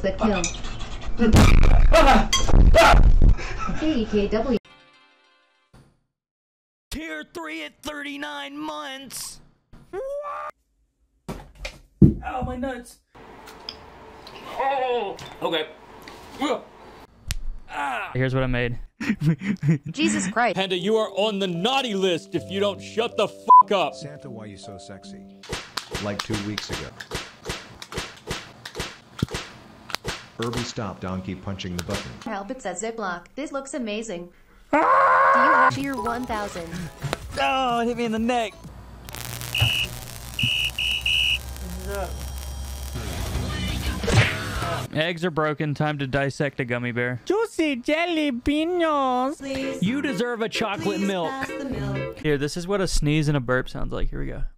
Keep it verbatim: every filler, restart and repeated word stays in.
The kill. K E K W. Tier three at thirty-nine months. Ow, my nuts. Oh, okay. Ah. Here's what I made. Jesus Christ. Panda, you are on the naughty list if you don't shut the fuck up. Santa, why you so sexy? Like two weeks ago. ERBY, stop donkey punching the button. Help, it says Ziploc. This looks amazing. Do you have tier one thousand? Oh, it hit me in the neck. Eggs are broken. Time to dissect a gummy bear. Juicy jelly beans. You deserve a chocolate Please milk. pass the milk. Here, this is what a sneeze and a burp sounds like. Here we go.